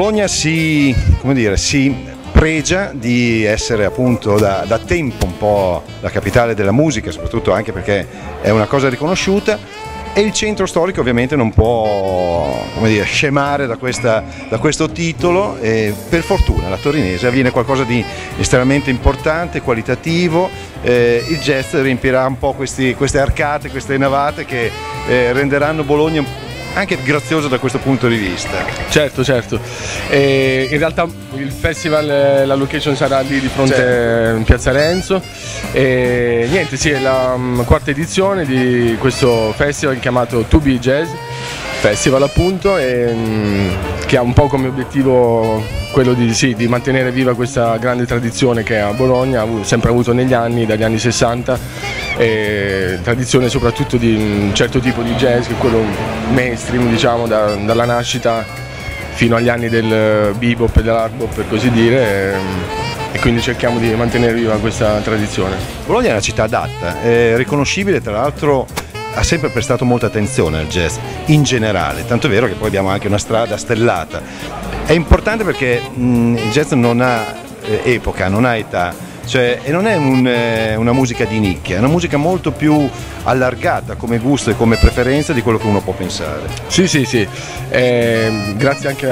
Bologna come dire, si pregia di essere appunto da tempo un po' la capitale della musica, soprattutto anche perché è una cosa riconosciuta, e il centro storico ovviamente non può, come dire, scemare da questo titolo, e per fortuna la Torinese avviene qualcosa di estremamente importante, qualitativo. Il jazz riempirà un po' queste arcate, queste navate che renderanno Bologna anche grazioso da questo punto di vista. Certo, certo. In realtà il festival, la location sarà lì di fronte in Piazza Renzo, e niente, sì, è la quarta edizione di questo festival chiamato To Be Jazz Festival, appunto, che ha un po' come obiettivo quello di mantenere viva questa grande tradizione che a Bologna ha sempre avuto negli anni, dagli anni 60, tradizione soprattutto di un certo tipo di jazz, che è quello mainstream, diciamo, dalla nascita fino agli anni del bebop e dell'hard bop, per così dire, e quindi cerchiamo di mantenere viva questa tradizione. Bologna è una città adatta, è riconoscibile, tra l'altro ha sempre prestato molta attenzione al jazz in generale, tanto è vero che poi abbiamo anche una strada stellata. È importante perché il jazz non ha epoca, non ha età, cioè, e non è una musica di nicchia, è una musica molto più allargata come gusto e come preferenza di quello che uno può pensare. Sì, sì, sì, grazie anche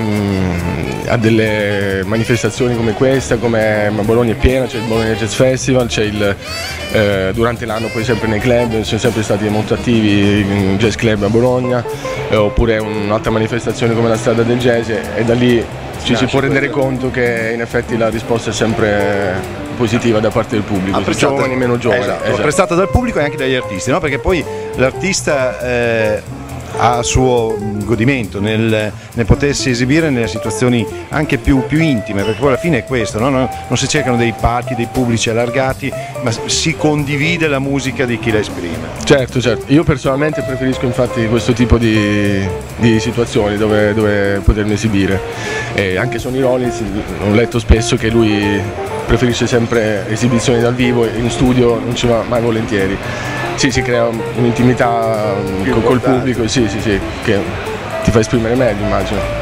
a delle manifestazioni come questa, come Bologna è piena, c'è il Bologna Jazz Festival, c'è durante l'anno poi sempre nei club, sono sempre stati molto attivi in jazz club a Bologna, oppure un'altra manifestazione come la strada del jazz, e da lì ci si può rendere conto che in effetti la risposta è sempre positiva da parte del pubblico, giovani e meno giovani. Esatto, apprezzata dal pubblico e anche dagli artisti, no? Perché poi l'artista ha il suo godimento nel potersi esibire nelle situazioni anche più intime, perché poi alla fine è questo, no? Non si cercano dei palchi, dei pubblici allargati, ma si condivide la musica di chi la esprime. Certo, certo. Io personalmente preferisco infatti questo tipo di situazioni dove potermi esibire. E anche Sonny Rollins, ho letto spesso che lui preferisce sempre esibizioni dal vivo, in studio non ci va mai volentieri. Sì, si crea un'intimità col pubblico, sì, che ti fa esprimere meglio, immagino.